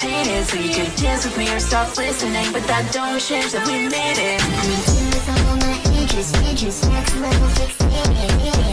painted, so you could dance with me or stop listening, but that don't change that we made it. I'm into with all my interest, next level fixated.